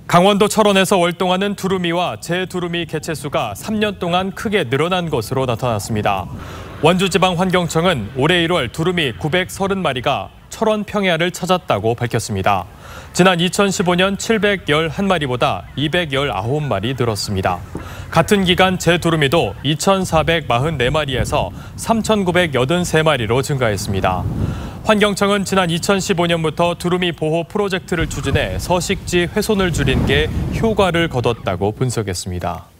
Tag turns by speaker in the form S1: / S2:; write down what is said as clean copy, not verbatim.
S1: 강원도 철원에서 월동하는 두루미와 재두루미 개체수가 3년 동안 크게 늘어난 것으로 나타났습니다. 원주지방환경청은 올해 1월 두루미 930마리가 철원 평야를 찾았다고 밝혔습니다. 지난 2015년 711마리보다 219마리 늘었습니다. 같은 기간 재두루미도 2,444마리에서 3,983마리로 증가했습니다. 환경청은 지난 2015년부터 두루미 보호 프로젝트를 추진해 서식지 훼손을 줄인 게 효과를 거뒀다고 분석했습니다.